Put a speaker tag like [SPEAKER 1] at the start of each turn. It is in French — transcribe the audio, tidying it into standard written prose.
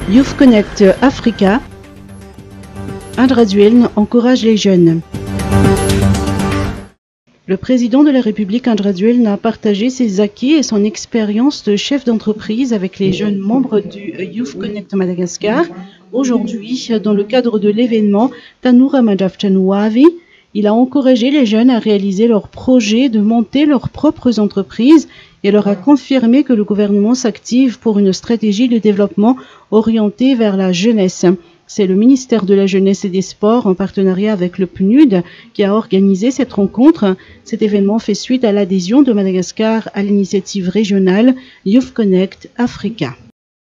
[SPEAKER 1] Youth Connect Africa, André Duelne encourage les jeunes. Le président de la République, André Duelne, a partagé ses acquis et son expérience de chef d'entreprise avec les jeunes membres du Youth Connect Madagascar. Aujourd'hui, dans le cadre de l'événement Tanura Madafchanuavi, il a encouragé les jeunes à réaliser leurs projets, de monter leurs propres entreprises et leur a confirmé que le gouvernement s'active pour une stratégie de développement orientée vers la jeunesse. C'est le ministère de la Jeunesse et des Sports, en partenariat avec le PNUD, qui a organisé cette rencontre. Cet événement fait suite à l'adhésion de Madagascar à l'initiative régionale Youth Connect Africa.